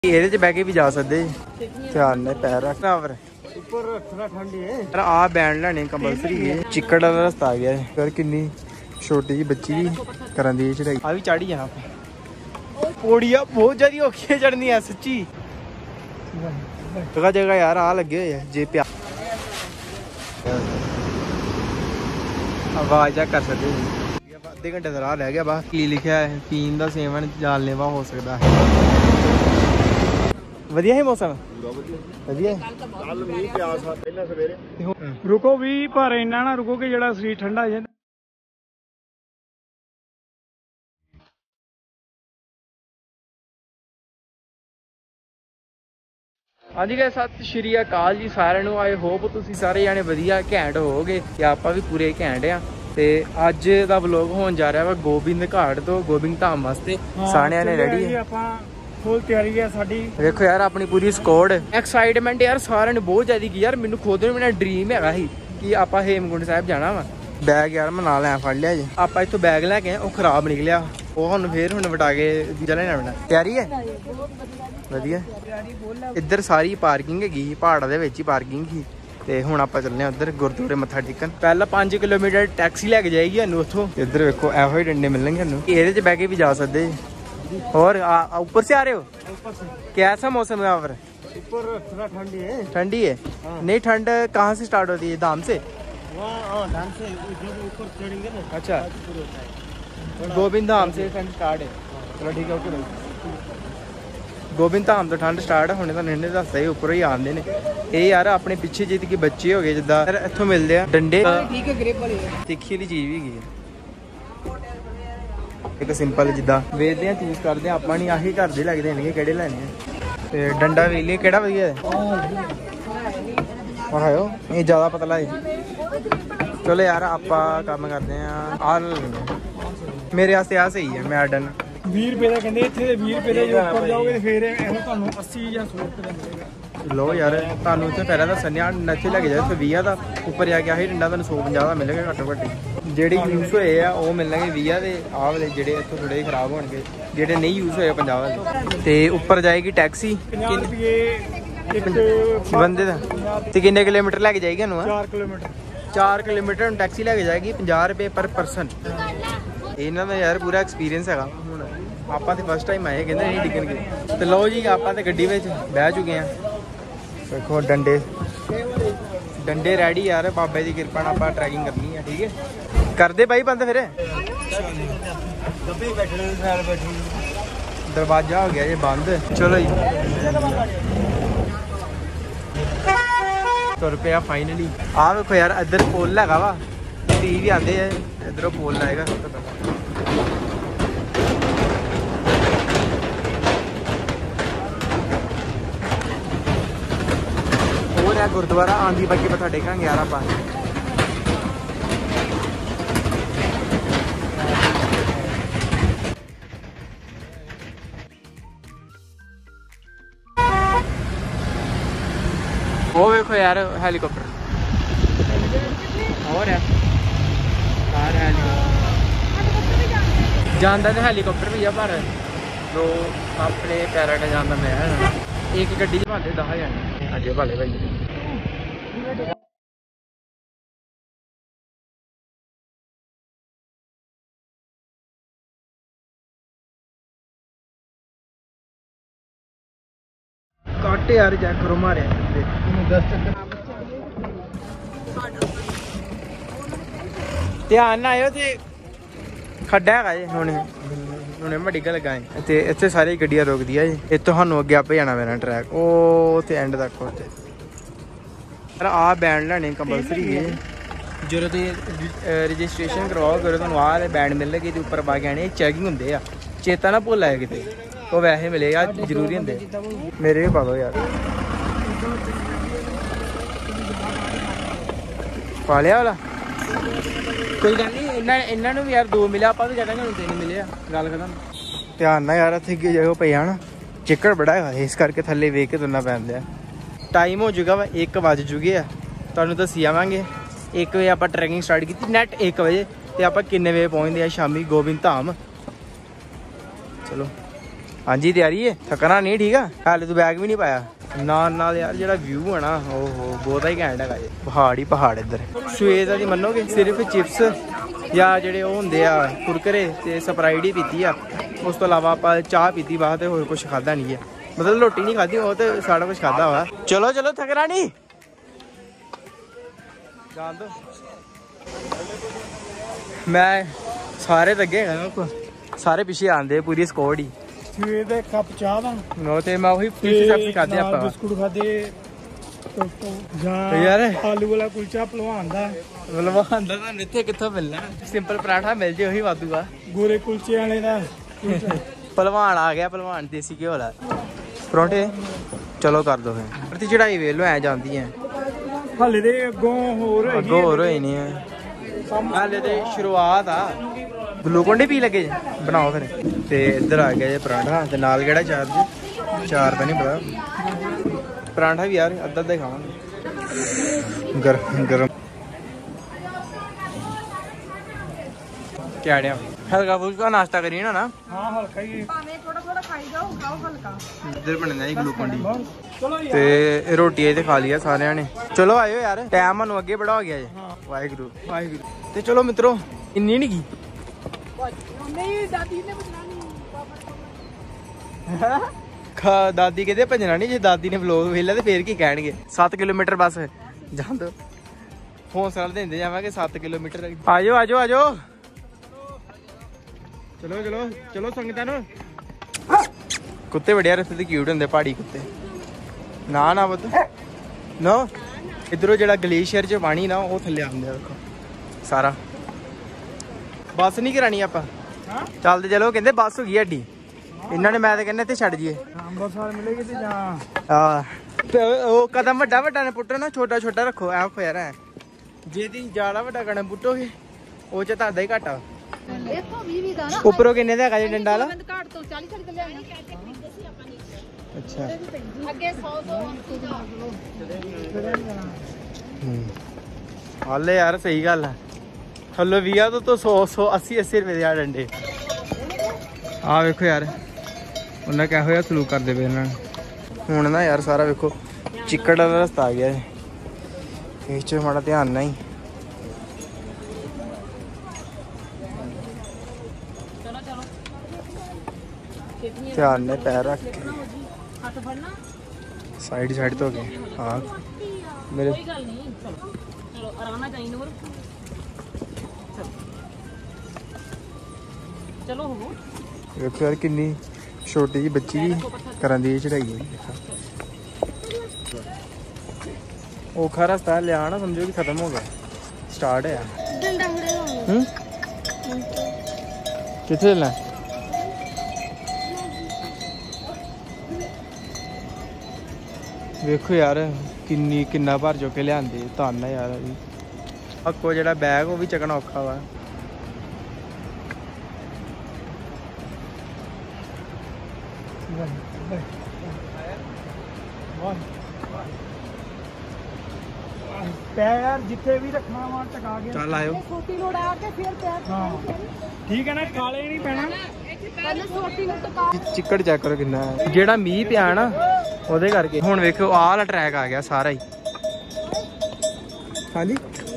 ਇਹਦੇ ਚ ਬਹਿ ਕੇ ਵੀ ਜਾ ਸਕਦੇ ਧਿਆਨ ਨਾਲ ਪੈਰ ਰੱਖਣਾ ਪਰ ਉੱਪਰ ਰੱਖਣਾ ਠੰਡੀ ਹੈ। ਆ ਬੈਂਡ ਲੈਣੇ ਕੰਪਲਸਰੀ ਹੈ। ਚਿੱਕੜ ਦਾ ਰਸਤਾ ਆ ਗਿਆ ਫਿਰ ਕਿੰਨੀ ਛੋਟੀ ਜੀ ਬੱਚੀ ਵੀ ਕਰਨ ਦੀ ਚੜਾਈ ਆ ਵੀ ਚੜੀ ਜਾਣਾ ਆਪਾਂ। ਪੌੜੀਆਂ ਬਹੁਤ ਜ਼ਿਆਦਾ ਔਖੀਆਂ ਚੜਨੀਆਂ ਸੱਚੀ ਜਗ੍ਹਾ ਜਗ੍ਹਾ ਯਾਰ ਆ ਲੱਗੇ ਹੋਏ ਆ ਜੇ ਪਿਆ ਆਵਾਜ਼ ਆ ਕਰ ਸਕਦੇ ਅੱਧੇ ਘੰਟੇ ਦਾ ਰਾਹ ਰਹਿ ਗਿਆ ਬਸ। ਕੀ ਲਿਖਿਆ ਹੈ ਪੀਣ ਦਾ ਸੇਵਨ ਜਾਨਲੇਵਾ ਹੋ ਸਕਦਾ ਹੈ। ਵਧੀਆ ਹੈ ਮੌਸਮ ਵਧੀਆ ਕੱਲ ਮੀਂਹ ਪਿਆ ਸਾ ਪਹਿਲਾਂ ਸਵੇਰੇ। ਰੁਕੋ ਵੀ ਪਰ ਇੰਨਾ ਨਾ ਰੁਕੋ ਕਿ ਜਿਹੜਾ ਸਰੀਰ ਠੰਡਾ ਹੋ ਜਾਏ। ਹਾਂਜੀ ਗਾਇਸ ਸਤਿ ਸ਼੍ਰੀ ਅਕਾਲ ਜੀ ਸਾਰਿਆਂ ਨੂੰ। ਆਈ ਹੋਪ ਤੁਸੀਂ ਸਾਰੇ ਜਾਣੇ ਵਧੀਆ ਘੈਂਟ ਹੋਵੋਗੇ ਤੇ ਆਪਾਂ ਵੀ ਪੂਰੇ ਘੈਂਟ ਆ। ਤੇ ਅੱਜ ਦਾ ਵਲੌਗ ਹੋਣ ਜਾ ਰਿਹਾ ਵਾ ਗੋਬਿੰਦ ਘਾਟ ਤੋਂ ਗੋਬਿੰਦ ਧਾਮ ਵਾਸਤੇ। ਸਾਰਿਆਂ ਨੇ ਰੈਡੀ ਹੈ ਆਪਾਂ ਫੁੱਲ ਤਿਆਰੀ ਹੈ ਸਾਡੀ। ਵੇਖੋ ਯਾਰ ਆਪਣੀ ਪੂਰੀ ਸਕੁਆਡ ਐਕਸਾਈਟਮੈਂਟ ਯਾਰ ਸਾਰਿਆਂ ਨੇ ਬਹੁਤ ਜ਼ਿਆਦਾ ਕੀ ਯਾਰ ਮੈਨੂੰ ਖੁਦ ਨੂੰ ਮੇਰਾ ਡ੍ਰੀਮ ਹੈਗਾ ਸੀ ਕਿ ਆਪਾਂ ਹੇਮਕੁੰਟ ਸਾਹਿਬ ਜਾਣਾ ਵਾ। ਬੈਗ ਯਾਰ ਮੈਂ ਨਾਲ ਲੈ ਫੜ ਲਿਆ ਜੀ। ਆਪਾਂ ਇੱਥੋਂ ਬੈਗ ਲੈ ਕੇ ਉਹ ਖਰਾਬ ਨਿਕਲਿਆ ਉਹ ਹੁਣ ਫੇਰ ਹੁਣ ਵਟਾ ਕੇ ਦੂਜਾ ਲੈਣਾ ਪੈਣਾ। ਤਿਆਰੀ ਹੈ ਵਧੀਆ। ਇੱਧਰ ਸਾਰੀ ਪਾਰਕਿੰਗ ਹੈਗੀ ਪਹਾੜਾਂ ਦੇ ਵਿੱਚ ਹੀ ਪਾਰਕਿੰਗ ਸੀ ਤੇ ਹੁਣ ਆਪਾਂ ਚੱਲਦੇ ਹਾਂ ਉੱਧਰ ਗੁਰਦੁਆਰੇ ਮੱਥਾ ਟੇਕਣ। ਪਹਿਲਾਂ 5 ਕਿਲੋਮੀਟਰ ਟੈਕਸੀ ਲੈ ਕੇ ਜਾਏਗੀ ਸਾਨੂੰ ਉੱਥੋਂ। ਇੱਧਰ ਵੇਖੋ ਇਹੋ ਹੀ ਡੰਡੇ ਮਿਲਣਗੇ ਸਾਨੂੰ। ਇਹਦੇ 'ਚ ਬਹਿ ਕੇ ਵੀ ਜਾ ਸਕਦੇ। और ऊपर से आ रहे हो? ऊपर से। कैसा मौसम है यहाँ पर? ऊपर थोड़ा ठंडी है। ठंडी है? नहीं ठंड कहाँ से स्टार्ट होती है? धाम से? धाम से जब ऊपर चढ़ेंगे ना। अच्छा गोविंद धाम से ठंड स्टार्ट है। चलो ठीक है ओके। गोविंद धाम तो ठंड स्टार्ट होने तो इन्हें दसदा ऊपर ही आते हैं ये यार अपने पिछे जिद के बच्चे हो गए जिदा इतों मिलते हैं डंडे ठीक है ग्रिप वाली तीखी वाली चीज भी है एक सिंपल जिदा ਵੇਖਦੇ ਆ ਚੂਜ਼ ਕਰਦੇ ਆ ਆਪਾਂ ਨਹੀਂ ਆਹੀ ਘਰ ਦੇ ਲੱਗਦੇ ਨੇ ਕਿਹੜੇ ਲੈਣੇ ਆ। ਤੇ ਡੰਡਾ ਵੇਖ ਲਈ ਕਿਹੜਾ ਵਧੀਆ ਹੈ ਆਹੋ ਇਹ ਜ਼ਿਆਦਾ ਪਤਲਾ ਹੈ। ਚਲੋ ਯਾਰ ਆਪਾਂ ਕੰਮ ਕਰਦੇ ਆ ਆ ਮੇਰੇ ਵਾਸਤੇ ਆ ਸਹੀ ਹੈ ਮੈਂ ਡਨ 20 ਰੁਪਏ ਦਾ ਕਹਿੰਦੇ ਇੱਥੇ ਦੇ 20 ਰੁਪਏ ਦੇ ਜੇ ਉੱਪਰ ਜਾਓਗੇ ਤੇ ਫਿਰ ਇਹੋ ਤੁਹਾਨੂੰ 80 ਜਾਂ 100 ਰੁਪਏ ਦਾ ਮਿਲੇਗਾ। ਲੋ ਯਾਰ ਤੁਹਾਨੂੰ ਇੱਥੇ ਪਹਿਲਾਂ ਤਾਂ ਸੰਨਿਆ ਨੱਚੇ ਲੱਗ ਜਾਏ ਇੱਥੇ 20 ਦਾ ਉੱਪਰ ਜਾ ਕੇ ਆਹੀ ਡੰਡਾ ਤੁਹਾਨੂੰ 150 ਦਾ ਮਿਲੇਗਾ ਘੱਟੋ ਘੱਟ। ਜਿਹੜੇ ਯੂਜ਼ ਹੋਏ ਆ ਉਹ ਮਿਲਣਗੇ 20 ਦੇ ਆਹ ਵਾਲੇ ਜਿਹੜੇ ਇੱਥੋਂ ਥੋੜੇ ਖਰਾਬ ਹੋਣਗੇ ਜਿਹੜੇ ਨਹੀਂ ਯੂਜ਼ ਹੋਏ 50 ਵਾਲੇ। ਤੇ ਉੱਪਰ ਜਾਏਗੀ ਟੈਕਸੀ 50 ਰੁਪਏ ਇੱਕ ਬੰਦੇ ਦਾ। ਤੇ ਕਿੰਨੇ ਕਿਲੋਮੀਟਰ ਲੈ ਕੇ ਜਾਏਗੀ ਸਾਨੂੰ? 4 ਕਿਲੋਮੀਟਰ 4 ਕਿਲੋਮੀਟਰ ਨੂੰ ਟੈਕਸੀ ਲੈ ਕੇ ਜਾਏਗੀ 50 ਰੁਪਏ ਪਰ ਪਰਸਨ। ਇਹਨਾਂ ਦਾ ਯਾਰ ਪੂਰਾ ਐਕਸਪੀਰੀਅੰਸ ਹੈਗਾ। ਹੁਣ ਆਪਾਂ ਤੇ ਫਸਟ ਟਾਈਮ ਆਏ ਕਹਿੰਦੇ ਨਹੀਂ ਡਿੱਗਣਗੇ। ਤੇ ਲਓ ਜੀ ਆਪਾਂ ਤੇ ਗੱਡੀ ਵਿੱਚ ਬਹਿ ਚੁੱਕੇ ਆ। ਦੇਖੋ ਡੰਡੇ ਰੈਡੀ ਯਾਰ ਬਾਬੇ ਦੀ ਕਿਰਪਾ ਨਾਲ ਆਪਾਂ ਟਰੈਕਿੰਗ ਕਰਨੀ ਆ। ਠੀਕ ਹੈ ਕਰਦੇ ਬਾਈ ਬੰਦ ਫਿਰ ਦਰਵਾਜ਼ਾ ਹੋ ਗਿਆ ਜੇ ਬੰਦ। ਚਲੋ ਜੀ ਤੁਰ ਪਿਆ ਫਾਈਨਲੀ। ਆਹ ਵੇਖੋ ਯਾਰ ਇੱਧਰ ਪੁੱਲ ਹੈਗਾ ਵਾ ਧੀ ਵੀ ਆਉਂਦੇ ਆ ਇੱਧਰੋਂ ਪੁੱਲ ਆਏਗਾ। ਹੋਰ ਹੈ ਗੁਰਦੁਆਰਾ ਆਂਦੀ ਬਾਕੀ ਮੱਥਾ ਟੇਕਾਂਗੇ ਯਾਰ ਆਪਾਂ। ਉਹ ਵੇਖੋ ਯਾਰ ਹੈਲੀਕਾਪਟਰ ਹੋਰ ਹੈ ਕਾਰ ਜਾਂਦਾ ਤੇ ਹੈਲੀਕਾਪਟਰ ਵੀ ਆ ਪਰ ਲੋ ਆਪਣੇ ਪੈਰਾਡਾ ਜਾਂਦਾ ਮੈਂ ਇੱਕ ਗੱਡੀ 'ਚ ਭਾਲੇ 10 ਜਾਣੇ ਅੱਗੇ ਭਾਲੇ ਭਾਈ। ਕੱਟ ਯਾਰ ਚੈੱਕ ਕਰੋ ਮਾਰਿਆ ਧਿਆਨ ਨਾਲ ਆਇਓ ਤੇ ਖੱਡਾ ਹੈਗਾ ਜੀ ਹੁਣੇ ਮੈਂ ਡਿੱਗਣ ਲੱਗਾ ਤੇ ਇੱਥੇ ਸਾਰੀ ਗੱਡੀਆਂ ਰੋਕਦੀਆਂ ਜੀ। ਇਹ ਤੁਹਾਨੂੰ ਅੱਗੇ ਆਪੇ ਜਾਣਾ ਮੇਰਾ ਟਰੈਕ ਉਹ ਉੱਥੇ ਐਂਡ ਤੱਕ ਉੱਥੇ। ਪਰ ਆਹ ਬੈਂਡ ਲੈਣੇ ਕੰਪਲਸਰੀ ਹੈ। ਜਦੋਂ ਤੁਸੀਂ ਰਜਿਸਟ੍ਰੇਸ਼ਨ ਕਰਵਾਓ ਕਰੋ ਤੁਹਾਨੂੰ ਆਹ ਵਾਲੇ ਬੈਂਡ ਮਿਲਣਗੇ ਤੇ ਉੱਪਰ ਪਾ ਕੇ ਆਣੇ ਚੈਕਿੰਗ ਹੁੰਦੇ ਆ ਚੇਤਾ ਨਾ ਭੁੱਲ ਆਏ ਕਿਤੇ ਉਹ ਵੈਸੇ ਮਿਲੇਗਾ ਜ਼ਰੂਰੀ ਹੁੰਦੇ। ਮੇਰੇ ਵੀ ਪਾ ਦੋ ਯਾਰ ਪਾ ਲਿਆ ਵਾਲਾ ਕੋਈ ਗੱਲ ਨਹੀਂ। ਇਹਨਾਂ ਨੂੰ ਵੀ ਯਾਰ 2 ਮਿਲਿਆ ਆਪਾਂ ਵੀ ਕਹਿੰਦੇ ਹੁਣ 3 ਮਿਲੇ ਆ ਗੱਲ ਖਤਮ। ਧਿਆਨ ਨਾਲ ਯਾਰ ਇੱਥੇ ਅੱਗੇ ਜਾਓ ਪਈ ਹਨਾ ਚਿੱਕੜ ਬੜਾ ਹੈਗਾ ਇਸ ਕਰਕੇ ਥੱਲੇ ਵੇਖ ਕੇ ਤੁਰਨਾ ਪੈਂਦਾ। ਟਾਈਮ ਹੋ ਚੁੱਕਾ ਵਾ 1 ਵੱਜ ਚੁੱਕੇ ਆ ਤੁਹਾਨੂੰ ਦੱਸੀ ਆਵਾਂਗੇ। 1 ਵਜੇ ਆਪਾਂ ਟਰੈਕਿੰਗ ਸਟਾਰਟ ਕੀਤੀ ਨੈਟ 1 ਵਜੇ ਤੇ ਆਪਾਂ ਕਿੰਨੇ ਵਜੇ ਪਹੁੰਚਦੇ ਆ ਸ਼ਾਮੀ ਗੋਬਿੰਦ ਧਾਮ। ਚਲੋ हाँ जी तैयारी है, थकना नहीं ठीक है। हाले तू बैग भी नहीं पाया नाल यार जो व्यू है ना ओहो बहुत ही घैंट है। पहाड़ ही पहाड़ इधर। सुएज दी मनोगे सिर्फ चिप्स या जेडे होंगे आ कुरकुरे ते स्प्राइट ही पीती आ, उस तो अलावा आप चाह पीती बाहर तो होर कुछ खादा नहीं है, मतलब रोटी नहीं खाधी वो तो सारा कुछ खादा हुआ। चलो चलो थकना नहीं जान दो। मैं सारे लगे सारे पिछे आंदे पूरी स्कोड ही। ਸਵੇਰ ਦੇ ਕੱਪ ਚਾਹ ਦਾ नो ते मैं वही पिछे सब खादे आप ਬਿਸਕੁਟ ਖਾਦੇ ਜਾਂ यार ਆਲੂ ਵਾਲਾ ਕੁਲਚਾ ਭਲਵਾਨ ਦਾ मतलब आंदा था इत्थे कित्थों मिलना, सिंपल पराठा मिल जे वही वादू आ। ਗੋਰੇ ਕੁਲਚੇ ਵਾਲੇ ਦਾ पहलवान आ गया, पहलवान देसी घ्यो वाला परोंठे। चलो कर दो फिर चढ़ाई वेख लो ऐ जाती है ਹਾਲੇ ਦੇ ਅੱਗੋਂ ਹੋਰ अगो होर होई नहीं है हाले तो शुरुआत आ। ग्लूकोन डी पी लगे बनाओ फिर ते इधर आ गया पराठा ते नाल केड़ा चार तो नहीं पता पराठा भी यार अद्धा अद्धा खावांगे गरम गरम क्या हल्का फुल्का नाश्ता करिए ना ਹਾਂ ਹਲਕਾ ਹੀ थोड़ा खाई जाओ, खाओ हल्का। इधर बनना ही ग्लूकोन डी ਚਲੋ ते रोटी ते खा लिया सारे ने। चलो आयो यार टाइम सानू अगे बड़ा हो गया है। वाहिगुरु वाहिगुरु। ते चलो मित्रों इन्नी नहीं की नहीं दादी ने बनानी दादी कहते भजना नहीं, जे दादी ने व्लॉग वेला तो फिर की कहणगे। 7 किलोमीटर बस जान दो, हौसला देंदे जावांगे 7 किलोमीटर। आजो आजो आजो चलो चलो चलो संगतां नु। कुत्ते बड़े रस्ते ते क्यूट होंदे पहाड़ी कुत्ते। ना ना पुत्त नो इधरों जेड़ा ग्लेशियर च पानी ना वो थल्ले आंदा देखो सारा। बस नहीं करानी आपां चलते चलो, कहते बस हो गई हड्डी इन्होंने। मैं तो कहना इतने छड़ जाइए ਅੰਬਰਸਰ ਮਿਲੇਗੀ ਤੇ ਜਾਂ हाँ कदम वड्डा वड्डा ने पुट्टो ना, छोटा छोटा रखो ऐ रखो यार। जे ती ज्यादा वड्डा कदम पुट्टोगे वो च तादा ही घाटा। देखो 20 ਦਾ ਨਾ उपरों किन्ने दा है डंडा वाला? ਬੰਦ ਘਾਟ ਤੋਂ 40 40 ਤੇ ਲਿਆਣਾ। अच्छा ਅੱਗੇ 100 हाले यार सही गल है। थल्लो 20 तो 100 100 80 80 रुपए दे डंडे। आ वेखो यार उन्हें क्या होया सलूक करते पे इन्होंने। हुण ना यार सारा वेखो चिक्कड़ वाला रस्ता आ गया है, इस च माड़ा ध्यान ना ही। ध्यान ने पैर रख के साइड साइड तो गए। हाँ मेरे देखो यार किन्नी छोटी जी बच्ची भी करन दी चढ़ाई है। औखा रास्ता लिया ना समझो कि खत्म हो गया, स्टार्ट है किथे चलना? वेखो यार किन्ना भर चुके लिया धन है यार। अक्को जेड़ा बैग वो भी चकना औखा वा। ਪੈਰ ਜਿੱਥੇ ਵੀ ਰੱਖਣਾ ਵਾ ਟਕਾ ਕੇ चल आयो ਛੋਟੀ ਲੋੜ ਆ ਕੇ ਫਿਰ ਪੈਰ ਹਾਂ ਠੀਕ ਹੈ ਨਾ, ਕਾਲੇ ਨਹੀਂ ਪੈਣਾ। ਪਹਿਲੇ ਛੋਟੀ ਨੂੰ ਟਕਾ चिक्कड़ चेक करो किन्ना है। जेड़ा मीह पिया ना ਉਹਦੇ ਕਰਕੇ ਹੁਣ ਵੇਖੋ ਆਹ ਵਾਲਾ ਟਰੈਕ ਆ ਗਿਆ ਸਾਰਾ ਹੀ। ਹਾਂਜੀ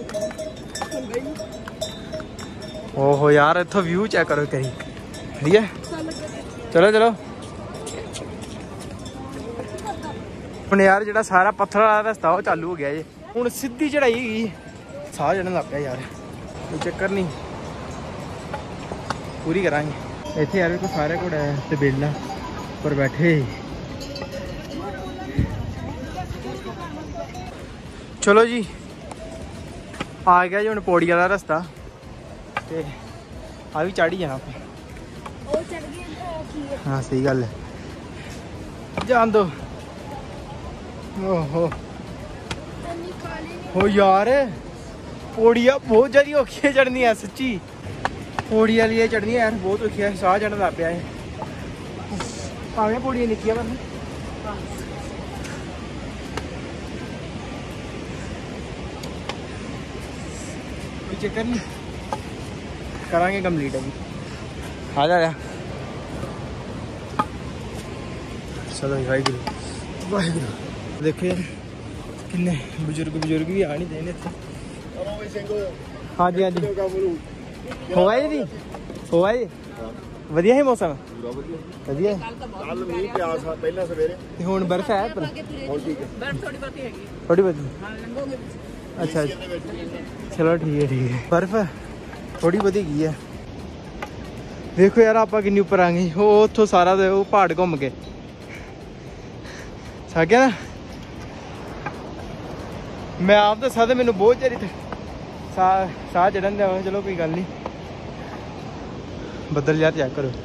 ਓਹੋ ਯਾਰ ਇੱਥੋਂ ਵਿਊ ਚੈੱਕ ਕਰੋ ਕਰੀ ਠੀਕ ਹੈ। ਚਲੋ ਚਲੋ ਹੁਣ ਯਾਰ ਜਿਹੜਾ ਸਾਰਾ ਪੱਥਰ ਵਾਲਾ ਰਸਤਾ ਉਹ ਚਾਲੂ ਹੋ ਗਿਆ ਜੇ। ਹੁਣ ਸਿੱਧੀ ਚੜਾਈ ਹੈਗੀ, ਸਾਹ ਚੜਨ ਲੱਗ ਪਿਆ ਯਾਰ। ਕੋਈ ਚੱਕਰ ਨਹੀਂ ਪੂਰੀ ਕਰਾਂਗੇ। ਇੱਥੇ ਯਾਰ ਵੇਖੋ ਸਾਰੇ ਘੋੜੇ ਤੇ ਬੇਲਾ ਪਰ ਬੈਠੇ। चलो जी आ गया जी हम पौड़ी वाला रास्ता ते आ भी चढ़ ही जाना। हाँ सही गल है जान दो। ओहो हो यार पौड़िया बहुत ज्यादा औखियां चढ़नी है सच्ची। पौड़ी वाली चढ़नी यार बहुत औखी है, साह चढ़न लग पिया है। भावें पौड़ियां निक्कियां पर चक्कर नहीं करांगे कंप्लीट अभी। आ जा चलो वाहिगुरू वाहिगुरू। देखो यार किन्ने बुजुर्ग भी आ नहीं देने इत्थे। हाँ जी हाँ जी होया जी होया जी ਵਧੀਆ ਹੀ ਮੌਸਮ ਵਧੀਆ ਕੱਲ ਮੀਂਹ ਪਿਆ ਸਾ ਪਹਿਲਾਂ ਸਵੇਰੇ ਤੇ ਹੁਣ ਬਰਫ਼ ਹੈ ਪਰ ਹੁਣ ਠੀਕ ਹੈ। बर्फ थोड़ी बहुत हैगी ਥੋੜੀ ਬਹੁਤੀ हां लंघोगे ਅੱਛਾ ਚਲੋ ਠੀਕ ਹੈ ਬਰਫ਼ ਥੋੜੀ ਬਹੁਤੀ ਗਈ ਹੈ। ਵੇਖੋ ਯਾਰ ਆਪਾਂ ਕਿੰਨੀ ਉੱਪਰ ਆ ਗਏ ਉਹ ਉੱਥੋਂ ਸਾਰਾ ਉਹ ਪਹਾੜ ਘੁੰਮ ਕੇ ਸਾਗਿਆ ਨਾ ਮੈਂ ਆਪ ਦੱਸਾਂ ਤੇ ਮੈਨੂੰ ਬਹੁਤ ਚਿਰ ਇੱਥੇ ਸਾਹ ਚੜਨ ਦਿਆ ਚਲੋ ਕੋਈ ਗੱਲ ਨਹੀਂ। ਬੱਦਲ ਯਾਰ ਚੈੱਕ ਕਰੋ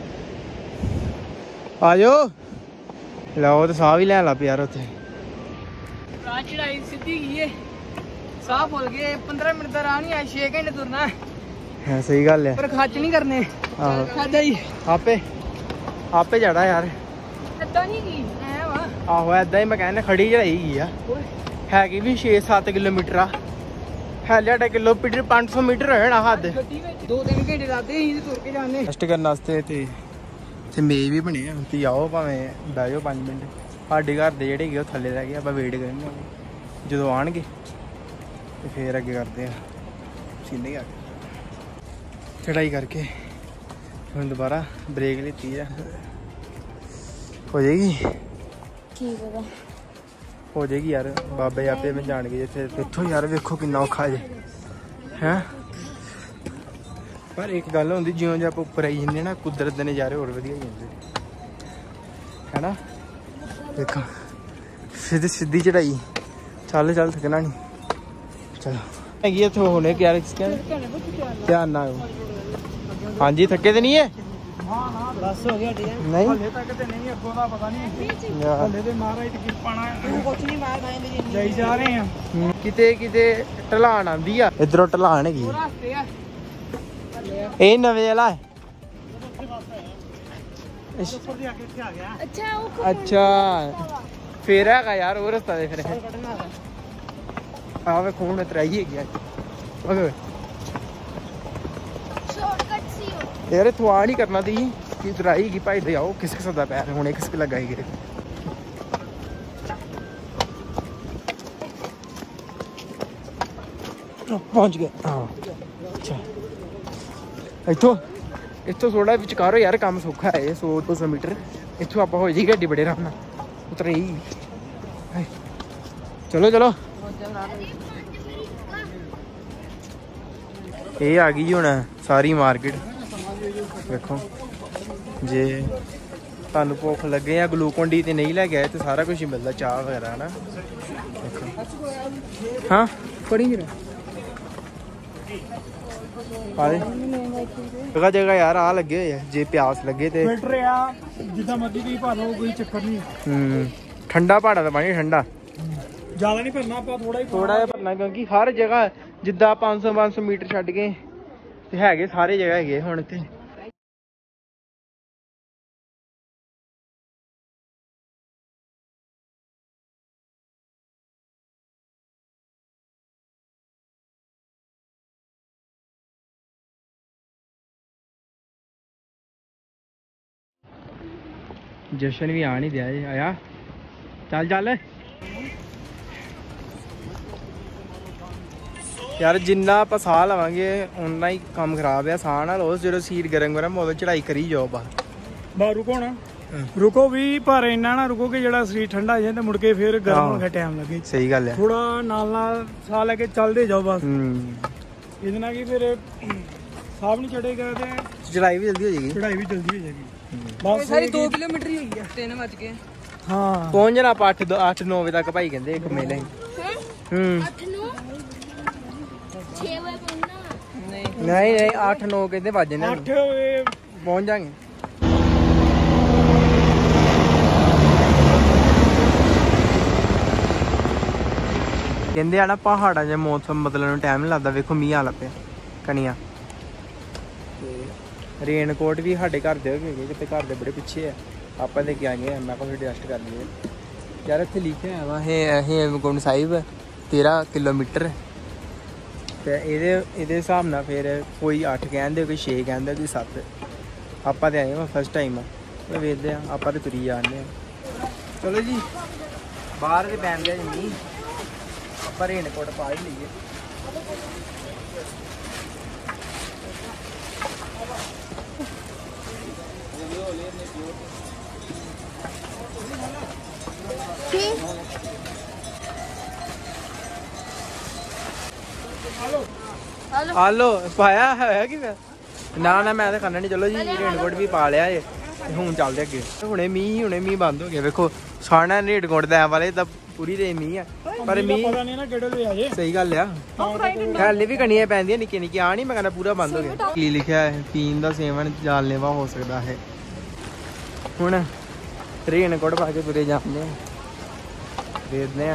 ਆ ਜਾਓ ਲਓ ਤੇ ਸਾਹ ਵੀ ਲੈਣ ਲੱਗ ਪਿਆ ਯਾਰ ਉੱਥੇ ਰਾਹ ਚੜਾਈ ਸਿੱਧੀ ਗਈ ਏ ਸਾਹ ਭੁੱਲ ਗਏ 15 ਮਿੰਟ ਦਾ ਰਾਹ ਨਹੀਂ ਆ 6 ਘੰਟੇ ਤੁਰਨਾ ਹਾਂ ਸਹੀ ਗੱਲ ਹੈ ਪਰ ਖਰਚ ਨਹੀਂ ਕਰਨੇ ਆਹੋ ਖਾਦਾ ਹੀ ਆਪੇ ਜਾਣਾ ਯਾਰ ਏਦਾਂ ਨਹੀਂ ਗਈ ਐ ਵਾ ਆਹੋ ਏਦਾਂ ਹੀ ਮੈਂ ਕਹਿੰਦਾ ਖੜੀ ਚੜਾਈ ਗਈ ਆ ਹੈਗੀ ਵੀ 6-7 ਕਿਲੋਮੀਟਰ ਆ ਹੈ ਲਿਆ ਕਿਲੋਮੀਟਰ 500 ਮੀਟਰ ਹੋਣਾ ਹੱਦ ਗੱਡੀ ਵਿੱਚ 2-3 ਘੰਟੇ ਲੱਗਦੇ ਅਸੀਂ ਤੇ ਤੁਰ ਕੇ ਜਾਂਦੇ ਰੈਸਟ ਕਰਨ ਵਾਸਤੇ ਤੇ ਮੇਜ਼ ਵੀ ਬਣੇ ਆ ਤੇ ਆਓ ਭਾਵੇਂ ਬਹਿ ਜਾਓ 5 ਮਿੰਟ ਸਾਡੇ ਘਰ ਦੇ ਜਿਹੜੇ ਹੈਗੇ ਉਹ ਥੱਲੇ ਰਹਿ ਗਏ ਆਪਾਂ ਵੇਟ ਕਰਾਂਗੇ ਜਦੋਂ ਆਣਗੇ ਤੇ ਫੇਰ ਅੱਗੇ ਕਰਦੇ ਆ ਸੀਨੇ ਆ ਚੜਾਈ ਕਰਕੇ ਹੁਣ ਦੁਬਾਰਾ ਬ੍ਰੇਕ ਲਿੱਤੀ ਆ ਹੋ ਜਾਏਗੀ ਕੀ ਪਤਾ ਹੋ ਜਾਏਗੀ ਯਾਰ ਬਾਬੇ ਆਪੇ ਮੈਂ ਜਾਣ ਗਏ ਜਿੱਥੇ ਇੱਥੋਂ ਯਾਰ ਵੇਖੋ ਕਿੰਨਾ ਔਖਾ ਜੇ ਹੈ ਪਰ ਇੱਕ ਗੱਲ ਹੁੰਦੀ ਜਿਉਂ ਜੇ ਆਪਾਂ ਉੱਪਰ ਆਈ ਜਾਂਦੇ ਨਾ ਕੁਦਰਤ ਦੇ ਨਜ਼ਾਰੇ ਹੋਰ ਵਧੀਆ ਹੋ ਜਾਂਦੇ ਹੈਨਾ। ਦੇਖੋ ਸਿੱਧੀ ਚੜਾਈ ਚੱਲ ਥਕਣਾ ਨਹੀਂ ਚਲੋ ਹੈਗੀ ਇੱਥੇ ਹੁਣੇ ਯਾਰ ਧਿਆਨ ਨਾਲ ਹਾਂਜੀ ਥੱਕੇ ਤੇ ਨਹੀਂ ਹੈ ਬਸ ਹੋ ਗਿਆ ਠੀਕ ਨਹੀਂ ਹਲੇ ਤੱਕ ਤੇ ਨਹੀਂ ਅੱਗੋਂ ਦਾ ਪਤਾ ਨਹੀਂ ਹਲੇ ਤੇ ਮਹਾਰਾਜ ਦੀ ਕਿਰਪਾ ਨਾਲ ਕੁਛ ਨਹੀਂ ਮਾਰਦਾ ਇਹਦੇ ਜਾਈ ਜਾ ਰਹੇ ਆ। ਕਿਤੇ ਢਲਾਣ ਆਂਦੀ ਆ ਇਧਰੋਂ ਢਲਾਣ ਹੈਗੀ ਰਸਤੇ ਆ ਇਹ ਨਵੇਂ ਵਾਲਾ ਹੈ ਉੱਪਰ ਦੀ ਆ ਕੇ ਇੱਥੇ ਆ ਗਿਆ अच्छा वो ਅੱਛਾ ਫੇਰ ਹੈਗਾ ਯਾਰ ਉਹ ਰਸਤਾ ਦੇ ਫਿਰ ਆਵੇ ਖੂਨ ਤਰਾਈ ਹੈਗੀ ਓਏ शॉर्टकट सी हो ਯਾਰ ਤੂੰ ਆ ਨਹੀਂ ਕਰਨਾ ਤੀ ਕਿ ਤਰਾਈ ਹੈਗੀ ਭਾਈ ਦੇ ਆਓ ਕਿਸ ਦਾ ਪੈਰ ਹੁਣੇ ਕਿਸ ਲਗਾਈ ਗਏ ਪਹੁੰਚ ਗਏ ਹਾਂ ਅੱਛਾ ਇੱਥੋਂ ਥੋੜਾ ਵਿਚਕਾਰੋ ਯਾਰ ਕੰਮ ਸੌਖਾ ਹੈ 100-200 ਮੀਟਰ ਇੱਥੋਂ ਆਪਾਂ ਹੋ ਜੀ ਗੱਡੀ ਬੜੇ ਆਰਾਮ ਨਾਲ ਉਤਰੀ ਚਲੋ ਇਹ ਆ ਗਈ ਜੀ ਹੁਣ ਸਾਰੀ ਮਾਰਕੀਟ ਵੇਖੋ ਜੇ ਤੁਹਾਨੂੰ ਭੁੱਖ ਲੱਗੇ ਜਾਂ ਗਲੂਕੋਨ ਡੀ ਤੇ ਨਹੀਂ ਲੈ ਕੇ ਆਏ ਤੇ ਸਾਰਾ ਕੁਝ ਹੀ ਮਿਲਦਾ ਚਾਹ ਵਗੈਰਾ ਹਨਾ ਦੇਖੋ ਹਾਂ ਫੜੀ ਜਰਾ ਜਗ੍ਹਾ ਯਾਰ ਆ ਲੱਗੇ ਹੋਏ ਆ ਜੇ ਪਿਆਸ ਲੱਗੇ ਤੇ ਫਿਲਟਰ ਆ ਜਿੱਦਾਂ ਮਰਜ਼ੀ ਤੁਸੀਂ ਭਰ ਲਓ ਕੋਈ ਚੱਕਰ ਨਹੀਂ। ਠੰਡਾ ਪਹਾੜਾਂ ਦਾ ਪਾਣੀ ਠੰਡਾ ਜ਼ਿਆਦਾ ਨਹੀਂ ਭਰਨਾ ਆਪਾਂ ਥੋੜਾ ਜਿਹਾ ਭਰਨਾ ਕਿਉਂਕਿ ਹਰ ਜਗ੍ਹਾ ਜਿੱਦਾਂ 500 ਮੀਟਰ ਛੱਡ ਕੇ ਤੇ ਹੈਗੇ ਸਾਰੇ ਜਗ੍ਹਾ ਹੈਗੇ ਹੁਣ ਇੱਥੇ ਜਸ਼ਨ ਵੀ ਆ ਨਹੀਂ ਦਿਆ ਜੀ ਆਇਆ ਚੱਲ ਯਾਰ ਜਿੰਨਾ ਆਪਾਂ ਸਾਹ ਲਵਾਂਗੇ ਉਨਾ ਹੀ ਕੰਮ ਖਰਾਬ ਆ ਸਾਹ ਨਾਲ ਉਸ ਜਦੋਂ ਸੀਟ ਗਰਮ ਉਦੋਂ ਚੜਾਈ ਕਰੀ ਜਾਓ ਬਾ ਰੁਕੋ ਨਾ ਰੁਕੋ ਵੀ ਪਰ ਇੰਨਾ ਨਾ ਰੁਕੋ ਕਿ ਜਿਹੜਾ ਸਰੀਰ ਠੰਡਾ ਹੋ ਜਾਏ ਤੇ ਮੁੜ ਕੇ ਫਿਰ ਗਰਮ ਹੋਣ ਦਾ ਟਾਈਮ ਲੱਗੇ। ਸਹੀ ਗੱਲ ਹੈ ਥੋੜਾ ਨਾਲ ਸਾਹ ਲੈ ਕੇ ਚੱਲਦੇ ਜਾਓ ਬਸ ਇਹਦੇ ਨਾਲ ਕੀ ਫਿਰ ਸਾਹ ਨਹੀਂ ਚੜੇਗਾ ਤੇ ਚੜਾਈ ਵੀ ਜਲਦੀ ਹੋ ਜਾਏਗੀ ਚੜਾਈ ਵੀ ਜਲਦੀ ਹੋ ਜਾਏਗੀ। ਬਸ ਸਾਰੀ 2 ਕਿਲੋਮੀਟਰ ਹੀ ਹੋਈ ਆ 3 ਵਜ ਗਏ ਹਾਂ ਪਹੁੰਚ ਜਾਣਾ ਆਪਾਂ 8-9 ਵਜੇ ਤੱਕ ਭਾਈ ਕਹਿੰਦੇ ਇੱਕ ਮੇਲੇ 8 9 6 ਵਜੇ ਪਹੁੰਚਣਾ ਨਹੀਂ 8-9 ਕਹਿੰਦੇ ਵੱਜ ਜਾਣੇ 8 ਵਜੇ ਪਹੁੰਚ ਜਾਾਂਗੇ ਕਹਿੰਦੇ ਆ ਨਾ ਪਹਾੜਾਂ 'ਚ ਮੌਸਮ ਬਦਲਣ ਨੂੰ ਟਾਈਮ ਨਹੀਂ ਲੱਗਦਾ ਵੇਖੋ ਮੀਂਹ ਆ ਲੱਪਿਆ ਕਣੀਆਂ ਰੇਨਕੋਟ ਵੀ ਸਾਡੇ ਘਰ ਦੇ ਹੋਗੇ ਕਿਤੇ ਘਰ ਦੇ ਬੜੇ ਪਿੱਛੇ ਆ ਆਪਾਂ ਲੈ ਕੇ ਆਏ ਆ ਮੈਂ ਕੋਲ ਐਡਜਸਟ ਕਰ ਲਈਏ ਯਾਰ ਇੱਥੇ ਲਿਖਿਆ ਵਾ ਇਹ ਹੇਮਕੁੰਟ ਸਾਹਿਬ 13 ਕਿਲੋਮੀਟਰ ਤੇ ਇਹਦੇ ਹਿਸਾਬ ਨਾਲ ਫਿਰ ਕੋਈ 8 ਕਹਿੰਦੇ ਕੋਈ 6 ਕਹਿੰਦੇ ਕੋਈ 7 ਆਪਾਂ ਤੇ ਆਏ ਹਾਂ ਫਸਟ ਟਾਈਮ ਵੇਖਦੇ ਆ ਆਪਾਂ ਤੇ ਤੁਰੀ ਜਾਂਦੇ ਆ ਚਲੋ ਜੀ ਬਾਹਰ ਦੇ ਪੈਣ ਦਿਆ ਜੀ ਆਪਾਂ ਰੇਨਕੋਟ ਪਾ ਹੀ ਲਈਏ। ਹਾਲੋ ਪਾਇਆ ਹੈ ਕਿ ਨਾ ਨਾ ਮੈਂ ਤਾਂ ਖਾਣਾ ਨਹੀਂ। ਚਲੋ ਜੀ ਰੇਨਕੋਟ ਵੀ ਪਾ ਲਿਆ ਜੇ ਤੇ ਹੁਣ ਚੱਲਦੇ ਅੱਗੇ। ਹੁਣੇ ਮੀਂਹ ਬੰਦ ਹੋ ਗਿਆ। ਵੇਖੋ ਸਾਣਾ ਰੇਨਕੋਟ ਦੇ ਵਾਲੇ ਤਾਂ ਪੂਰੀ ਦੇ ਮੀਂਹ ਆ ਪਰ ਮੀਂਹ ਪਤਾ ਨਹੀਂ ਨਾ ਕਿਹੜੇ ਦੇ ਆ ਜੇ। ਸਹੀ ਗੱਲ ਆ ਹਾਲੇ ਵੀ ਕਣੀਆਂ ਪੈਂਦੀਆਂ ਨਿੱਕੀਆਂ ਨਿੱਕੀਆਂ ਆ ਨਹੀਂ ਮੈਂ ਕਹਿੰਦਾ ਪੂਰਾ ਬੰਦ ਹੋ ਗਿਆ। ਕੀ ਲਿਖਿਆ ਹੈ ਪੀਣ ਦਾ ਸੇਵਨ ਜਾਨਲੇਵਾ ਹੋ ਸਕਦਾ ਹੈ। ਹੁਣ ਰੇਨਕੋਟ ਪਾ ਕੇ ਤੁਰੇ ਜਾਂਦੇ ਆ ਦੇਖਦੇ ਆ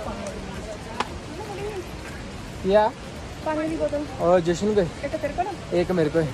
क्या पानी की बोतल और जश्न को एक तेरे को ना एक मेरे को।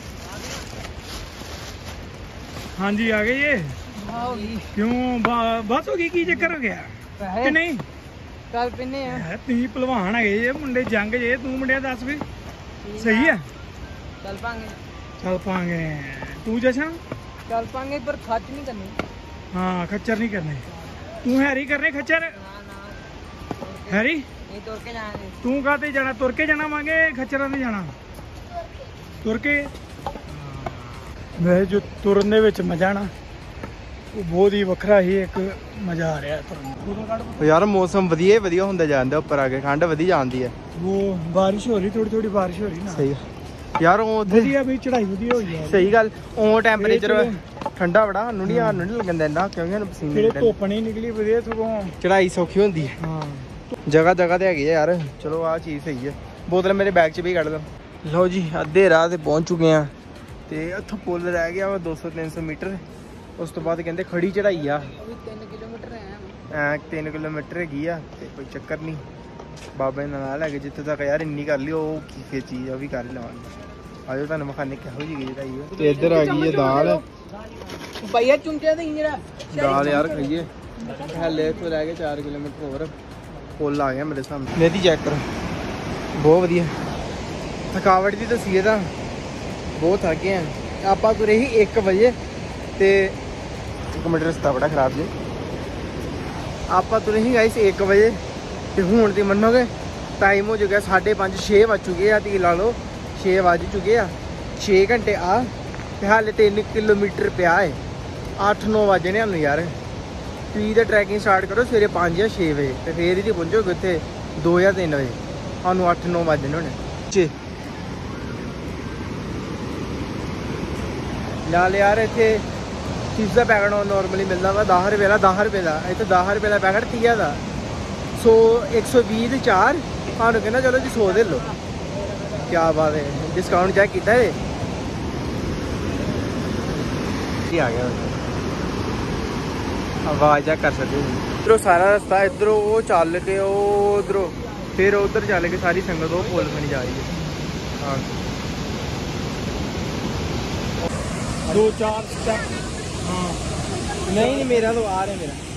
हाँ जी आ गए ये क्यों बस हो गई की चक्कर हो गया कि नहीं ਚੱਲ ਪਿੰਨੇ ਆ ਤੁਸੀਂ ਭਲਵਾਨ ਹੈਗੇ ਜੇ ਮੁੰਡੇ ਜੰਗ ਜੇ ਤੂੰ ਮੁੰਡਿਆ ਦੱਸ ਵੀ ਸਹੀ ਹੈ। ਚੱਲ ਪਾਂਗੇ ਤੂੰ ਜਸ਼ਨ ਚੱਲ ਪਾਂਗੇ ਪਰ ਖਰਚ ਨਹੀਂ ਕਰਨੀ। ਹਾਂ ਖੱਚਰ ਨਹੀਂ ਕਰਨੇ ਤੂੰ ਹੈਰੀ ਕਰਨੇ ਖੱਚਰ ਹੈਰੀ ਨਹੀਂ ਤੁਰ ਕੇ ਜਾਵਾਂਗੇ। ਤੂੰ ਕਾਹਤੇ ਜਾਣਾ ਤੁਰ ਕੇ ਜਾਣਾ ਵਾਂਗੇ ਖੱਚਰਾਂ ਤੇ ਜਾਣਾ ਤੁਰ ਕੇ। ਵੈਸੇ ਜੋ ਤੁਰਨ ਦੇ ਵਿੱਚ ਮਜ਼ਾ ਨਾ ਉਹ ਬਹੁਤ ਹੀ ਵੱਖਰਾ ਹੀ ਇੱਕ ਮਜ਼ਾ ਆ ਰਿਹਾ ਤੁਰਨ। ਯਾਰ ਮੌਸਮ ਵਧੀਆ ਹੁੰਦਾ ਜਾਂਦਾ ਉੱਪਰ ਆ ਕੇ ਠੰਡ ਵਧੀ ਜਾਂਦੀ ਹੈ। ਉਹ ਬਾਰਿਸ਼ ਹੋ ਰਹੀ ਥੋੜੀ ਬਾਰਿਸ਼ ਹੋ ਰਹੀ ਨਾ ਸਹੀ ਯਾਰ ਉਹ ਵਧੀਆ ਵੀ ਚੜਾਈ ਵਧੀਆ ਹੋਈ ਹੈ। ਸਹੀ ਗੱਲ ਉਹ ਟੈਂਪਰੇਚਰ ਠੰਡਾ ਬੜਾ ਸਾਨੂੰ ਨਹੀਂ ਲੱਗਣ ਦਿੰਦਾ ਕਿਉਂਕਿ ਸਾਨੂੰ ਪਸੀਨੇ ਫਿਰ ਧੁੱਪ ਨਹੀਂ ਨਿਕਲੀ ਵਧੀਆ ਸਗੋਂ ਚੜਾਈ ਸੌਖੀ ਹੁੰਦੀ ਹੈ। ਹਾਂ ਜਗ੍ਹਾ ਤੇ ਹੈਗੀ ਆ ਯਾਰ। ਚਲੋ ਆਹ ਚੀਜ਼ ਸਹੀ ਹੈ। ਬੋਤਲ ਮੇਰੇ ਬੈਗ 'ਚ ਵੀ ਕੱਢ ਲਓ। ਲਓ ਜੀ ਅੱਧੇ ਰਾਹ ਤੇ ਪਹੁੰਚ ਚੁੱਕੇ ਆ ਤੇ ਇੱਥੋਂ ਪੁੱਲ ਰਹਿ ਗਿਆ ਵਾ 200-300 ਮੀਟਰ। ਉਸ ਤੋਂ ਬਾਅਦ ਕਹਿੰਦੇ ਖੜੀ ਚੜਾਈ ਆ 3 ਕਿਲੋਮੀਟਰ ਐ 3 ਕਿਲੋਮੀਟਰ ਹੈਗੀ ਆ ਤੇ ਕੋਈ ਚੱਕਰ ਨਹੀਂ। ਬਾਬੇ ਦਾ ਨਾਲ ਹੈਗੇ ਜਿੱਥੇ ਤੱਕ ਯਾਰ ਇੰਨੀ ਕਰ ਲਈ ਉਹ ਕੀ ਚੀਜ਼ ਉਹ ਵੀ ਕਰ ਲਵਾਂਗੇ। ਆਜੋ ਤੁਹਾਨੂੰ ਮਖਾਨੇ ਕਿਹੋ ਜਿਹੀ ਚੜਾਈ ਹੈ। ਤੇ ਇੱਧਰ ਆ ਗਈ ਹੈ ਦਾਲ ਭਈਆ ਚੁੰਚੇ ਦੇ ਜਿਹੜਾ ਦਾਲ ਯਾਰ ਖਾਈਏ। ਹਲੇ ਇੱਥੋਂ ਰਹਿ ਗਏ 4 ਕਿਲੋਮੀਟਰ ਹੋਰ ਪੁੱਲ ਆ ਗਿਆ ਮੇਰੇ ਸਾਹਮਣੇ। ਮੇਰੀ ਚੈੱਕ ਕਰੋ ਬਹੁਤ ਵਧੀਆ। ਥਕਾਵਟ ਦੀ ਦੱਸੀਏ ਤਾਂ ਬਹੁਤ ਥੱਕੇ ਆ ਆਪਾਂ ਤੁਰੇ ਸੀ 1 ਵਜੇ ਤੇ 1 ਮਿੰਟ ਰਸਤਾ ਬੜਾ ਖਰਾਬ ਜੇ। ਆਪਾਂ ਤੁਰੇ ਸੀ ਗਾਇਸ 1 ਵਜੇ ਤੇ ਹੁਣ ਤੇ ਮੰਨੋਗੇ ਟਾਈਮ ਹੋ ਚੁੱਕਿਆ 5:30 6 ਵੱਜ ਚੁੱਕੇ ਆ। ਤੀ ਲਾ ਲਓ 6 ਵੱਜ ਚੁੱਕੇ ਆ 6 ਘੰਟੇ ਆ ਤੇ ਹਾਲੇ 3 ਕਿਲੋਮੀਟਰ ਪਿਆ ਹੈ। 8-9 ਵਜੇ ਨੇ ਸਾਨੂੰ ਯਾਰ। ਤੁਸੀਂ ਤਾਂ ਟਰੈਕਿੰਗ ਸਟਾਰਟ ਕਰੋ ਸਵੇਰੇ 5 ਜਾਂ 6 ਵਜੇ ਤੇ ਫੇਰ ਹੀ ਪਹੁੰਚੋਗੇ ਉੱਥੇ 2 ਜਾਂ 3 ਵਜੇ। ਸਾਨੂੰ 8-9 ਵਜੇ ਨੇ ਹੁਣ ਨਾਲ ਯਾਰ। ਇੱਥੇ ਚਿਪਸ ਦਾ ਪੈਕਟ ਨੋਰਮਲੀ ਮਿਲਦਾ ਵਾ 10 ਰੁਪਏ ਦਾ 10 ਰੁਪਏ ਦਾ। ਇੱਥੇ 10 ਰੁਪਏ ਦਾ ਪੈਕਟ 30 ਦਾ 120 ਦੇ 4 ਸਾਨੂੰ ਕਹਿੰਦਾ ਚਲੋ ਜੀ 100 ਦੇ ਲਓ। ਕੀ ਬਾਤ ਹੈ ਡਿਸਕਾਊਂਟ ਚੈੱਕ ਕੀਤਾ ਹੈ ਕੀ ਆ ਗਿਆ ਆਵਾਜ਼ ਆ ਕਰ ਸਕਦੇ ਇਧਰੋਂ ਸਾਰਾ ਰਸਤਾ ਇਧਰੋਂ ਉਹ ਚੱਲ ਕੇ ਉਹ ਉਧਰੋਂ ਫਿਰ ਉਧਰ ਚੱਲ ਕੇ ਸਾਰੀ ਸੰਗਤ ਉਹ ਪੁੱਲ ਬਣੀ ਜਾ ਰਹੀ ਹੈ। ਹਾਂ 2-4 ਸਟੈਪ ਹਾਂ ਨਹੀਂ ਮੇਰਾ ਤਾਂ ਆ ਰਿਹਾ ਮੇਰਾ।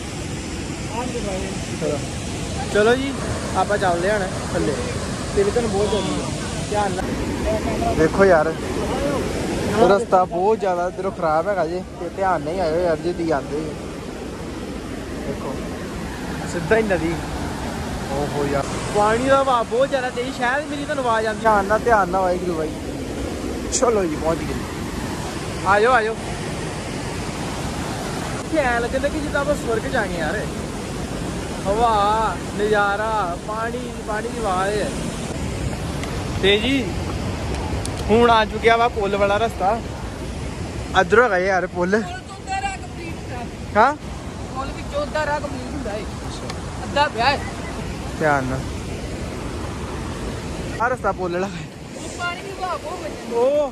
ਚਲੋ ਜੀ ਆਪਾਂ ਚੱਲਦੇ ਹਾਂ ਥੱਲੇ। ਤਿਲਕਣ ਬਹੁਤ ਜ਼ਿਆਦਾ ਧਿਆਨ ਨਾਲ ਦੇਖੋ ਯਾਰ ਰਸਤਾ ਬਹੁਤ ਜ਼ਿਆਦਾ ਇਧਰੋਂ ਖਰਾਬ ਹੈਗਾ ਜੇ ਤੇ ਧਿਆਨ ਨਹੀਂ ਆਇਓ ਯਾਰ ਜੇ ਦੀ ਆਉਂਦੇ। ਦੇਖੋ ਸਿੱਧਾ ਹੀ ਨਦੀ। ਓਹੋ ਯਾਰ ਪਾਣੀ ਦਾ ਵਹਾਅ ਬਹੁਤ ਜ਼ਿਆਦਾ ਤੇਜ਼। ਸ਼ਾਇਦ ਮੇਰੀ ਤੁਹਾਨੂੰ ਆਵਾਜ਼ ਆਉਂਦੀ। ਧਿਆਨ ਨਾਲ ਵਾਹਿਗੁਰੂ ਬਾਈ। ਚਲੋ ਜੀ ਪਹੁੰਚ ਗਏ। ਆਜੋ ਇੱਥੇ ਐਂ ਲੱਗਦਾ ਕਿ ਜਿੱਦਾਂ ਆਪਾਂ ਸਵਰਗ ਚ ਆ ਗਏ ਯਾਰ। ਹਵਾ ਨਜ਼ਾਰਾ ਪਾਣੀ ਦੀ ਆਵਾਜ਼ ਹੈ। ਤੇ ਜੀ ਹੁਣ ਆ ਚੁੱਕਿਆ ਵਾ ਪੁੱਲ ਵਾਲਾ ਰਸਤਾ। ਇੱਧਰੋਂ ਹੈਗਾ ਯਾਰ ਪੁੱਲ। ਹਾਂ ਪੁੱਲ ਵਿੱਚੋਂ ਅੱਧਾ ਰਾਹ ਕੰਪਲੀਟ ਹੁੰਦਾ ਹੈ ਅੱਧਾ ਪਿਆ ਹੈ। ਧਿਆਨ ਨਾਲ ਆ ਰਸਤਾ ਪੁੱਲ ਵਾਲਾ। ਪਾਣੀ ਦੀ ਵਹਾਅ ਬਹੁਤ ਵੱਜੀ। ਓ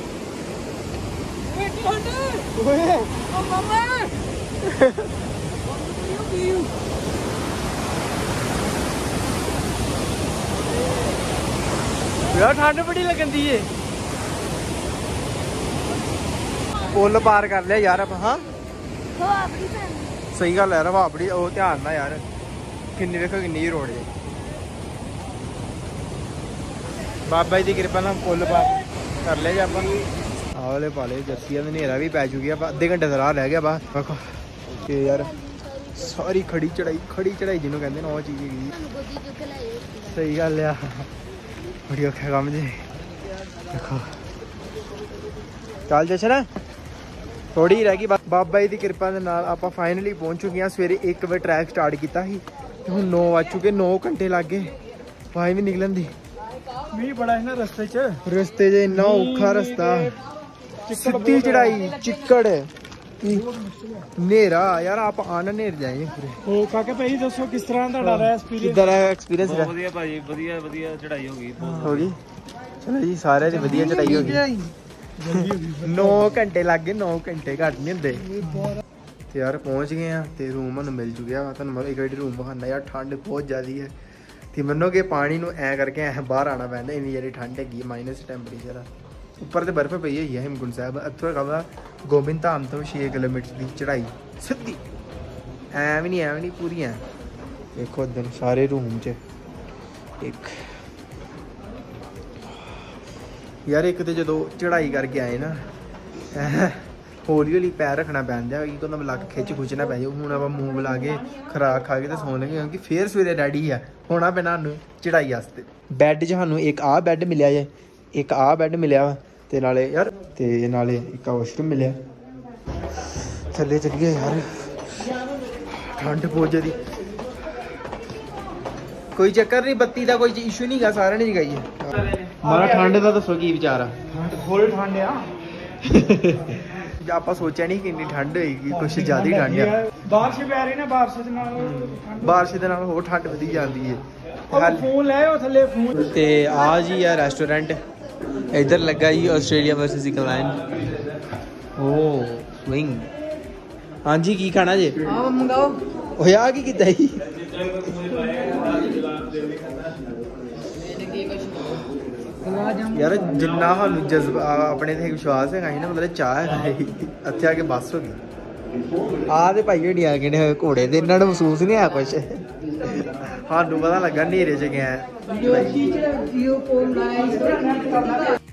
ਓਏ ਓ ਮਾਮਾ ਯਾਰ ਠੰਡ ਬੜੀ ਲੱਗਦੀ ਏ। ਪੁੱਲ ਪਾਰ ਕਰ ਲਿਆ ਯਾਰ ਆਪਾਂ। ਹਾਂ ਹਵਾ ਬੜੀ ਪੈਂਦੀ। ਸਹੀ ਗੱਲ ਹੈ ਹਵਾ ਬੜੀ। ਉਹ ਧਿਆਨ ਨਾਲ ਯਾਰ ਕਿੰਨੀ ਵੇਖੋ ਕਿੰਨੀ ਰੋਡ ਜੇ। ਬਾਬਾ ਜੀ ਦੀ ਕਿਰਪਾ ਨਾਲ ਪੁੱਲ ਪਾਰ ਕਰ ਲਿਆ ਜੀ ਆਪਾਂ। ਆਹ ਵਾਲੇ ਪਾ ਲਏ ਜੱਸੀਆਂ ਦੇ ਹਨੇਰਾ ਵੀ ਪੈ ਚੁੱਕੀ ਆ। ਅੱਧੇ ਘੰਟੇ ਦਾ ਰਾਹ ਰਹਿ ਗਿਆ ਬਾ ਵੇਖੋ। ਤੇ ਯਾਰ ਸਾਰੀ ਖੜੀ ਚੜਾਈ ਜਿਹਨੂੰ ਕਹਿੰਦੇ ਨੇ ਉਹ ਚੀਜ਼ ਹੈਗੀ। ਤੁਹਾਨੂੰ ਗੋਦੀ ਚੁੱਕ ਕੇ ਲਾਏ ਸਹੀ ਗੱਲ ਆ, ਬੜੀ ਔਖਾ ਕੰਮ ਜੀ। ਦੇਖੋ ਚੱਲ ਜਸ਼ਨ ਥੋੜੀ ਰਹਿ ਗਈ। ਬਾਬਾ ਜੀ ਦੀ ਕਿਰਪਾ ਦੇ ਨਾਲ ਆਪਾਂ ਫਾਈਨਲੀ ਪਹੁੰਚ ਚੁੱਕੇ ਹਾਂ। ਸਵੇਰੇ 1 ਵਜੇ ਟਰੈਕ ਸਟਾਰਟ ਕੀਤਾ ਸੀ ਤੇ ਹੁਣ 9 ਵੱਜ ਚੁੱਕੇ, 9 ਘੰਟੇ ਲੱਗ ਗਏ ਵਾਈ ਵੀ ਨਿਕਲਣ ਦੀ। ਮੀਂਹ ਬੜਾ ਸੀ ਨਾ ਰਸਤੇ 'ਚ, ਰਸਤੇ 'ਚ ਇੰਨਾ ਔਖਾ ਰਸਤਾ, ਸਿੱਧੀ ਚੜਾਈ, ਚਿੱਕੜ, ਹਨੇਰਾ ਯਾਰ। ਆਪ ਆਣ ਹਨੇਰ ਜਾਏ ਪੂਰੇ। ਉਹ ਕਾਕੇ ਭਾਈ ਦੱਸੋ ਕਿਸ ਤਰ੍ਹਾਂ ਤੁਹਾਡਾ ਰਿਹਾ ਐਕਸਪੀਰੀਅੰਸ? ਕਿੱਦਾਂ ਦਾ ਐਕਸਪੀਰੀਅੰਸ ਰਿਹਾ? ਵਧੀਆ ਭਾਜੀ, ਵਧੀਆ ਚੜਾਈ ਹੋ ਗਈ। ਹੋ ਗਈ ਚਲੋ ਜੀ, ਸਾਰਿਆਂ ਦੀ ਵਧੀਆ ਚੜਾਈ ਹੋ ਗਈ। 9 ਘੰਟੇ ਲੱਗ ਗਏ, 9 ਘੰਟੇ ਘੱਟ ਨਹੀਂ ਹੁੰਦੇ। ਤੇ ਯਾਰ ਪਹੁੰਚ ਗਏ ਆ ਤੇ ਰੂਮ ਸਾਨੂੰ ਮਿਲ ਚੁੱਕਿਆ ਵਾ। ਤੁਹਾਨੂੰ ਮੈਂ ਇੱਕ ਵਾਰੀ ਰੂਮ ਵਿਖਾਉਂਦਾ ਯਾਰ। ਠੰਡ ਬਹੁਤ ਜ਼ਿਆਦੀ ਹੈ ਤੇ ਮੰਨੋਗੇ ਪਾਣੀ ਨੂੰ ਐ ਕਰਕੇ ਐ ਬਾਹਰ ਆਉਣਾ ਪੈਂਦਾ, ਇੰਨੀ ਜਿਹੜੀ ਠੰਡ ਹੈਗੀ, ਮਾਈਨਸ ਟੈਂਪਰੇਚਰ ਆ। ਉੱਪਰ ਤੇ ਬਰਫ਼ ਪਈ ਹੋਈ ਹੈ ਹੇਮਕੁੰਟ ਸਾਹਿਬ। ਇੱਥੋਂ ਹੈਗਾ ਵਾ ਗੋਬਿੰਦ ਧਾਮ ਤੋਂ 6 ਕਿਲੋਮੀਟਰ ਦੀ ਚੜਾਈ ਸਿੱਧੀ, ਐ ਵੀ ਨਹੀਂ ਪੂਰੀ ਐ। ਦੇਖੋ ਇੱਧਰ ਸਾਰੇ ਰੂਮ 'ਚ ਇੱਕ ਯਾਰ, ਇੱਕ ਤੇ ਜਦੋਂ ਚੜਾਈ ਕਰਕੇ ਆਏ ਨਾ ਹੌਲੀ ਪੈਰ ਰੱਖਣਾ ਪੈਂਦਾ, ਕਿ ਤੁਹਾਨੂੰ ਲੱਕ ਖਿੱਚਣਾ ਪੈ ਜਾਊ। ਹੁਣ ਆਪਾਂ ਮੂੰਹ ਬੁਲਾ ਕੇ ਖੁਰਾਕ ਖਾ ਕੇ ਤੇ ਸੌਣ ਲੱਗੇ, ਕਿਉਂਕਿ ਫੇਰ ਸਵੇਰੇ ਰੈਡੀ ਆ ਹੋਣਾ ਪੈਣਾ ਸਾਨੂੰ ਚੜਾਈ ਵਾਸਤੇ। ਬੈੱਡ 'ਚ ਸਾਨੂੰ ਇੱਕ ਆਹ ਬੈੱਡ ਮਿਲਿਆ ਜੇ, ਇੱਕ ਆਹ ਬੈੱਡ ਮਿਲਿਆ ਵਾ ਤੇ ਨਾਲੇ ਯਾਰ ਤੇ ਨਾਲੇ ਇੱਕ ਵਾਸ਼ਰੂਮ ਮਿਲਿਆ। ਥੱਲੇ ਚੱਲੀਏ ਯਾਰ, ਠੰਡ ਬਹੁਤ ਜ਼ਿਆਦੀ। ਕੋਈ ਚੱਕਰ ਨਹੀਂ, ਬੱਤੀ ਦਾ ਕੋਈ ਇਸ਼ੂ ਨਹੀਂ ਗਾ, ਸਾਰਿਆਂ ਨੇ ਜਗਾਈਏ। ਮਾਰਾ ਠੰਡ ਦਾ ਦੱਸੋ ਕੀ ਵਿਚਾਰ ਆ? ਫੁੱਲ ਠੰਡ ਆ। ਆਪਾਂ ਸੋਚਿਆ ਨਹੀਂ ਕਿ ਇੰਨੀ ਠੰਡ ਹੋਏਗੀ, ਕੁਛ ਜ਼ਿਆਦਾ ਹੀ ਠੰਡ ਆ। ਬਾਰਿਸ਼ ਪੈ ਰਹੀ ਨਾ, ਬਾਰਿਸ਼ ਦੇ ਨਾਲ ਬਾਰਿਸ਼ ਦੇ ਨਾਲ ਹੋਰ ਠੰਡ ਵਧੀ ਜਾਂਦੀ ਹੈ। ਫੋਨ ਲੈ ਉਹ ਥੱਲੇ ਫੋਨ। ਤੇ ਆ ਜੀ ਆ ਰੈਸਟੋਰੈਂਟ, ਇੱਧਰ ਲੱਗਾ ਜੀ ਆਸਟ੍ਰੇਲੀਆ ਵਰਸਸ ਇੰਗਲੈਂਡ। ਓ ਸਵਿੰਗ। ਹਾਂਜੀ ਕੀ ਖਾਣਾ ਜੇ? ਆਹ ਮੰਗਾਓ। ਓਏ ਆ ਕੀ ਕੀਤਾ ਜੀ? ਯਾਰ ਜਿੰਨਾ ਸਾਨੂੰ ਜਜ਼ਬਾ ਆਪਣੇ ਤੇ ਵਿਸ਼ਵਾਸ ਹੈਗਾ ਸੀ ਨਾ, ਮਤਲਬ ਚਾਹ ਹੈਗਾ ਸੀ, ਇੱਥੇ ਆ ਕੇ ਬੱਸ ਹੋ ਗਈ। ਆਹ ਤੇ ਭਾਈ ਜਿਹੜੀ ਆ ਗਏ ਨੇ ਘੋੜੇ ਦੇ, ਇਹਨਾਂ ਨੂੰ ਮਹਿਸੂਸ ਨਹੀਂ ਆ ਕੁਛ। ਸਾਨੂੰ ਪਤਾ ਲੱਗਾ ਹਨੇਰੇ 'ਚ ਗਿਆ।